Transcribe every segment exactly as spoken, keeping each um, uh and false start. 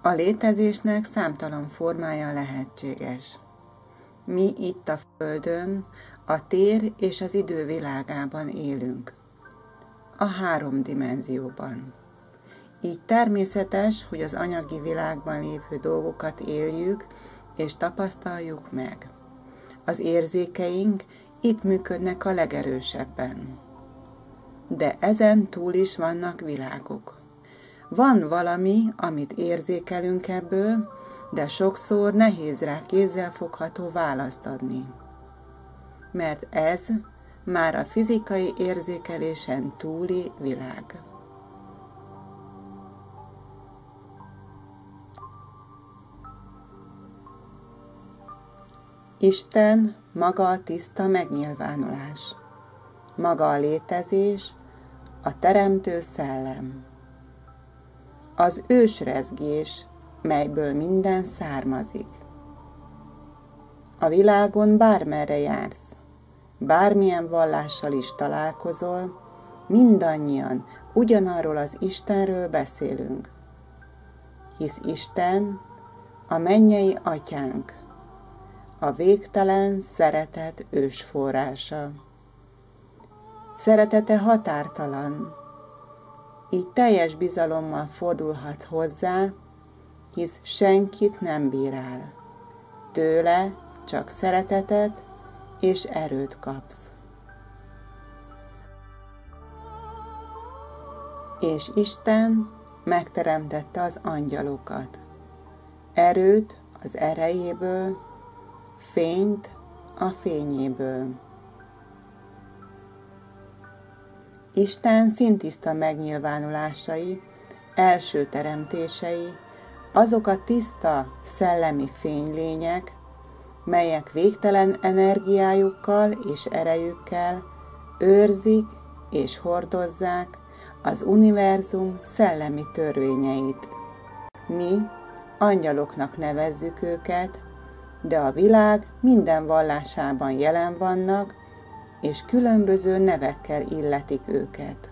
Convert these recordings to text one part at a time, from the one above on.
A létezésnek számtalan formája lehetséges. Mi itt a Földön, a tér és az idő világában élünk, a három dimenzióban. Így természetes, hogy az anyagi világban lévő dolgokat éljük és tapasztaljuk meg. Az érzékeink itt működnek a legerősebben. De ezen túl is vannak világok. Van valami, amit érzékelünk ebből, de sokszor nehéz rá kézzelfogható választ adni. Mert ez már a fizikai érzékelésen túli világ. Isten maga a tiszta megnyilvánulás, maga a létezés, a teremtő szellem. Az ősrezgés, melyből minden származik. A világon bármerre jársz, bármilyen vallással is találkozol, mindannyian ugyanarról az Istenről beszélünk. Hisz Isten a mennyei atyánk, a végtelen szeretet ősforrása. Szeretete határtalan, így teljes bizalommal fordulhatsz hozzá, hisz senkit nem bírál. Tőle csak szeretetet és erőt kapsz. És Isten megteremtette az angyalokat. Erőt az erejéből, fényt a fényéből. Isten szintiszta megnyilvánulásai, első teremtései, azok a tiszta szellemi fénylények, melyek végtelen energiájukkal és erejükkel őrzik és hordozzák az univerzum szellemi törvényeit. Mi angyaloknak nevezzük őket, de a világ minden vallásában jelen vannak, és különböző nevekkel illetik őket.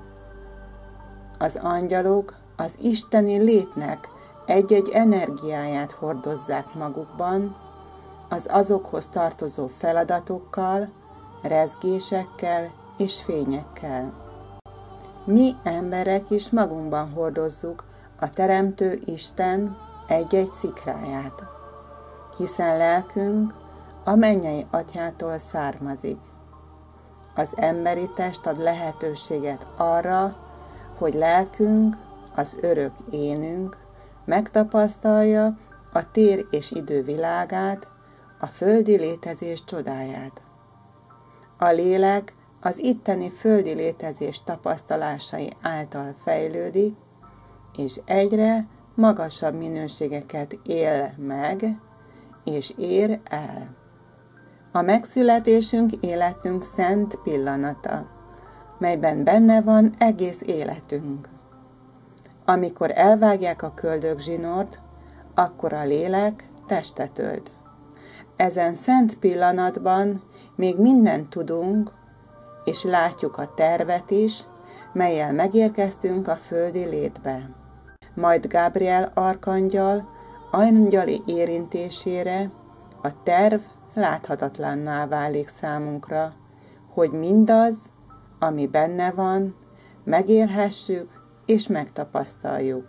Az angyalok az isteni létnek egy-egy energiáját hordozzák magukban, az azokhoz tartozó feladatokkal, rezgésekkel és fényekkel. Mi emberek is magunkban hordozzuk a Teremtő Isten egy-egy szikráját, hiszen lelkünk a mennyei atyától származik. Az emberi test ad lehetőséget arra, hogy lelkünk, az örök énünk megtapasztalja a tér és idő világát, a földi létezés csodáját. A lélek az itteni földi létezés tapasztalásai által fejlődik, és egyre magasabb minőségeket él meg, és ér el. A megszületésünk életünk szent pillanata, melyben benne van egész életünk. Amikor elvágják a köldökzsinort, akkor a lélek testet ölt. Ezen szent pillanatban még mindent tudunk, és látjuk a tervet is, mellyel megérkeztünk a földi létbe. Majd Gabriel arkangyal angyali érintésére a terv láthatatlanná válik számunkra, hogy mindaz, ami benne van, megélhessük és megtapasztaljuk.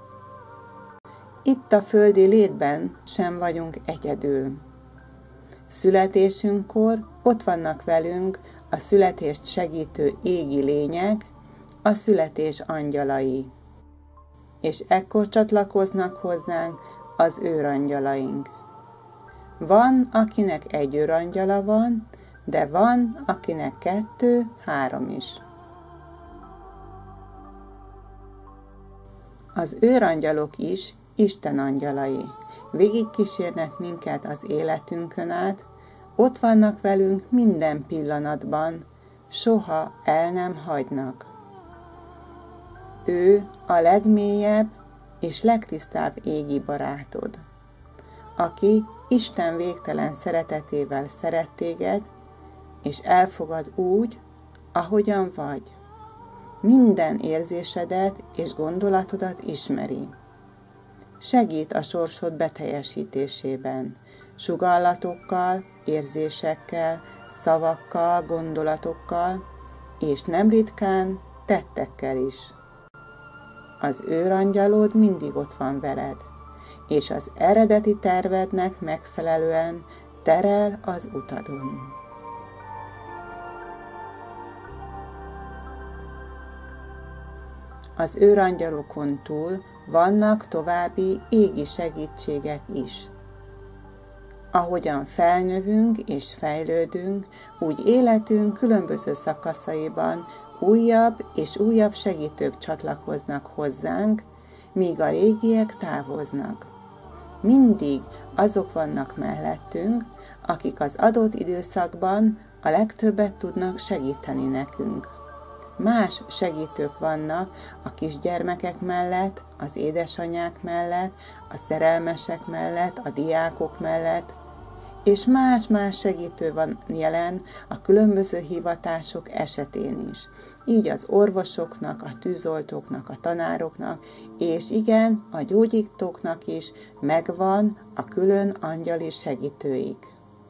Itt a földi létben sem vagyunk egyedül. Születésünkkor ott vannak velünk a születést segítő égi lények, a születés angyalai, és ekkor csatlakoznak hozzánk az őrangyalaink. Van, akinek egy őrangyala van, de van, akinek kettő, három is. Az őrangyalok is Isten angyalai. Végigkísérnek minket az életünkön át, ott vannak velünk minden pillanatban, soha el nem hagynak. Ő a legmélyebb és legtisztább égi barátod, aki Isten végtelen szeretetével szeret téged, és elfogad úgy, ahogyan vagy. Minden érzésedet és gondolatodat ismeri. segít a sorsod beteljesítésében, sugallatokkal, érzésekkel, szavakkal, gondolatokkal, és nem ritkán tettekkel is. Az őrangyalod mindig ott van veled, és az eredeti tervednek megfelelően terel az utadon. Az őrangyalokon túl vannak további égi segítségek is. Ahogyan felnövünk és fejlődünk, úgy életünk különböző szakaszaiban újabb és újabb segítők csatlakoznak hozzánk, míg a régiek távoznak. Mindig azok vannak mellettünk, akik az adott időszakban a legtöbbet tudnak segíteni nekünk. Más segítők vannak a kisgyermekek mellett, az édesanyák mellett, a szerelmesek mellett, a diákok mellett, és más-más segítő van jelen a különböző hivatások esetén is. Így az orvosoknak, a tűzoltóknak, a tanároknak, és igen, a gyógyítóknak is megvan a külön angyali segítőik.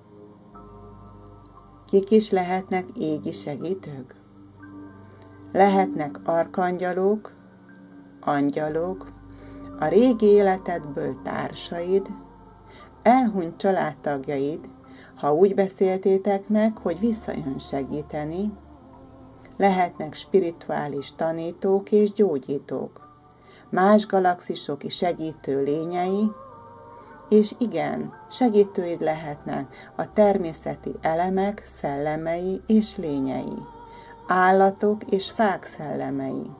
Kik is lehetnek égi segítők? Lehetnek arkangyalok, angyalok, a régi életedből társaid, elhunyt családtagjaid, ha úgy beszéltétek meg, hogy visszajön segíteni, lehetnek spirituális tanítók és gyógyítók, más galaxisok segítő lényei, és igen, segítőid lehetnek a természeti elemek szellemei és lényei, állatok és fák szellemei.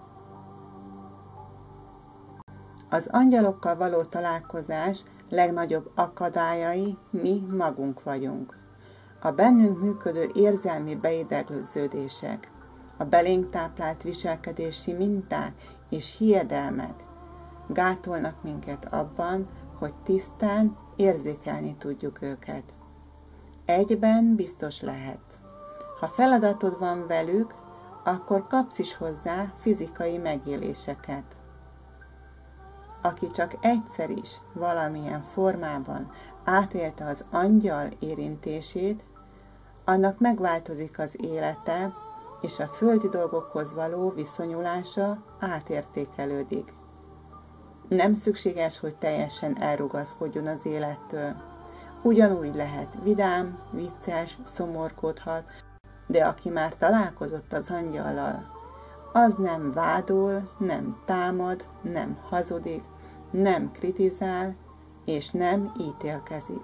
Az angyalokkal való találkozás legnagyobb akadályai mi magunk vagyunk. A bennünk működő érzelmi beidegződések, a belénk táplált viselkedési minták és hiedelmek gátolnak minket abban, hogy tisztán érzékelni tudjuk őket. Egyben biztos lehet. Ha feladatod van velük, akkor kapsz is hozzá fizikai megéléseket. Aki csak egyszer is valamilyen formában átélte az angyal érintését, annak megváltozik az élete, és a földi dolgokhoz való viszonyulása átértékelődik. Nem szükséges, hogy teljesen elrugaszkodjon az élettől. Ugyanúgy lehet vidám, vicces, szomorkodhat, de aki már találkozott az angyallal, az nem vádol, nem támad, nem hazudik, nem kritizál, és nem ítélkezik.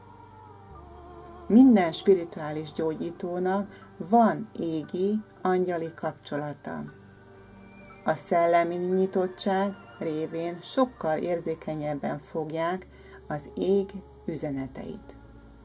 Minden spirituális gyógyítónak van égi, angyali kapcsolata. A szellemi nyitottság révén sokkal érzékenyebben fogják az ég üzeneteit.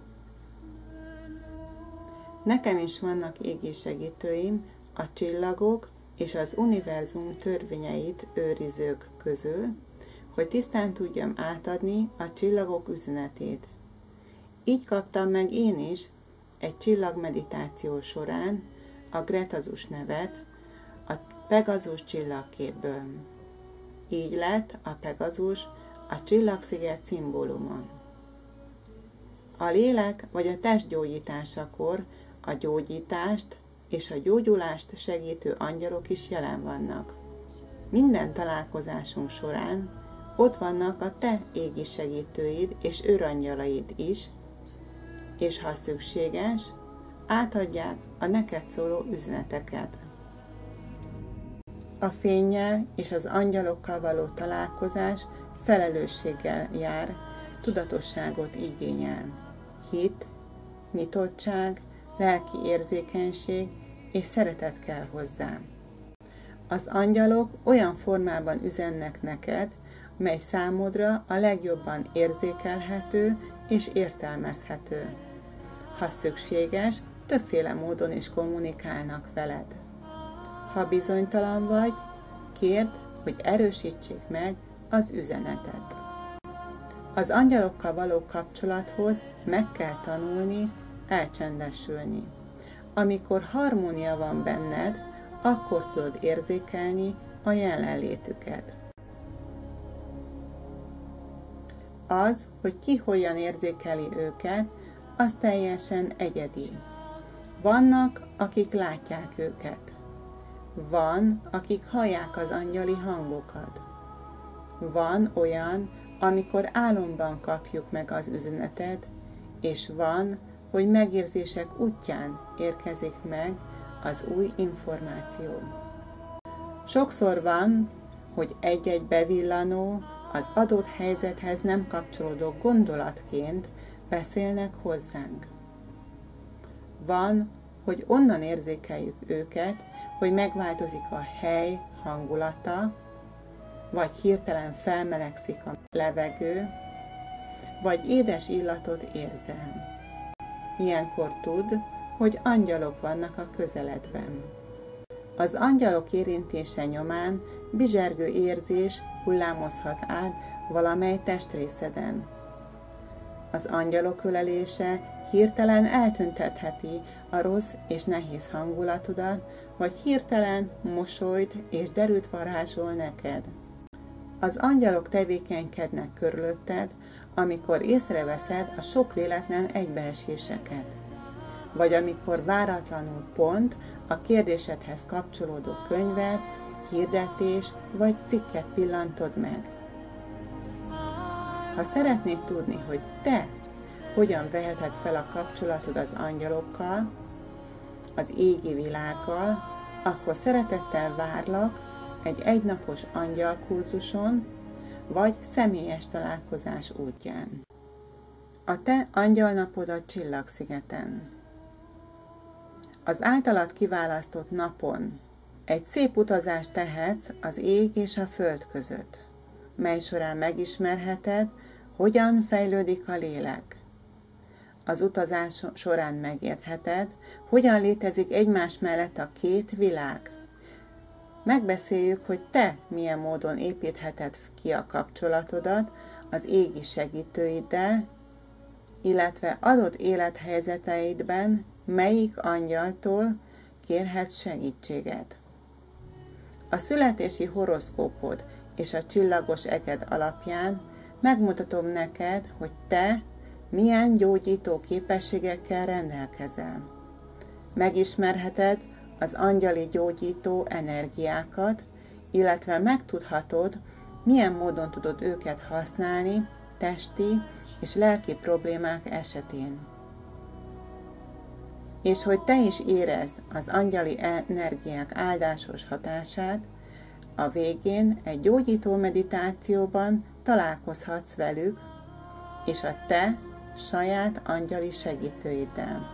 Nekem is vannak égi segítőim, a csillagok és az univerzum törvényeit őrizők közül, hogy tisztán tudjam átadni a csillagok üzenetét. Így kaptam meg én is egy csillagmeditáció során a Gretazus nevet a Pegazus csillagképből. Így lett a Pegazus a csillagsziget szimbóluma. A lélek vagy a test gyógyításakor a gyógyítást és a gyógyulást segítő angyalok is jelen vannak. Minden találkozásunk során ott vannak a te égi segítőid és őrangyalaid is, és ha szükséges, átadják a neked szóló üzeneteket. A fénnyel és az angyalokkal való találkozás felelősséggel jár, tudatosságot igényel. Hit, nyitottság, lelki érzékenység és szeretet kell hozzá. Az angyalok olyan formában üzennek neked, mely számodra a legjobban érzékelhető és értelmezhető. Ha szükséges, többféle módon is kommunikálnak veled. Ha bizonytalan vagy, kérd, hogy erősítsék meg az üzenetet. Az angyalokkal való kapcsolathoz meg kell tanulni, elcsendesülni. Amikor harmónia van benned, akkor tudod érzékelni a jelenlétüket. Az, hogy ki hogyan érzékeli őket, az teljesen egyedi. Vannak, akik látják őket. Van, akik hallják az angyali hangokat. Van olyan, amikor álomban kapjuk meg az üzenetet, és van, hogy megérzések útján érkezik meg az új információ. Sokszor van, hogy egy-egy bevillanó az adott helyzethez nem kapcsolódó gondolatként beszélnek hozzánk. Van, hogy onnan érzékeljük őket, hogy megváltozik a hely hangulata, vagy hirtelen felmelegszik a levegő, vagy édes illatot érzel. Ilyenkor tudd, hogy angyalok vannak a közeledben. Az angyalok érintése nyomán bizsergő érzés hullámozhat át valamely testrészeden. Az angyalok ölelése hirtelen eltüntetheti a rossz és nehéz hangulatodat, vagy hirtelen mosolyt és derűt varázsol neked. Az angyalok tevékenykednek körülötted, amikor észreveszed a sok véletlen egybeeséseket, vagy amikor váratlanul pont a kérdésedhez kapcsolódó könyvet, hirdetés vagy cikket pillantod meg. Ha szeretnéd tudni, hogy te hogyan veheted fel a kapcsolatod az angyalokkal, az égi világgal, akkor szeretettel várlak egy egynapos angyalkurzuson, vagy személyes találkozás útján. A te angyalnapod a Csillagszigeten. Az általad kiválasztott napon egy szép utazást tehetsz az ég és a föld között, mely során megismerheted, hogyan fejlődik a lélek. Az utazás során megértheted, hogyan létezik egymás mellett a két világ. Megbeszéljük, hogy te milyen módon építheted ki a kapcsolatodat az égi segítőiddel, illetve adott élethelyzeteidben melyik angyaltól kérhetsz segítséget. A születési horoszkópod és a csillagos eged alapján megmutatom neked, hogy te milyen gyógyító képességekkel rendelkezel. Megismerheted az angyali gyógyító energiákat, illetve megtudhatod, milyen módon tudod őket használni testi és lelki problémák esetén. És hogy te is érezd az angyali energiák áldásos hatását, a végén egy gyógyító meditációban találkozhatsz velük, és a te saját angyali segítőiddel.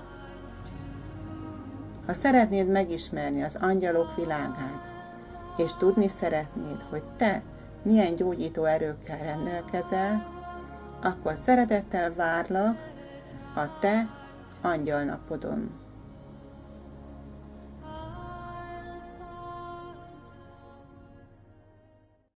Ha szeretnéd megismerni az angyalok világát, és tudni szeretnéd, hogy te milyen gyógyító erőkkel rendelkezel, akkor szeretettel várlak a te angyalnapodon.